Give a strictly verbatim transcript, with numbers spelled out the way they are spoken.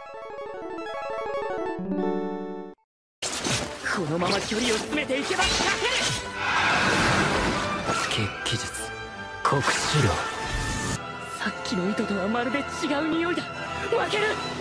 このまま距離を詰めていけば勝てる。血気術国士郎。さっきの糸とはまるで違う匂いだ。負ける。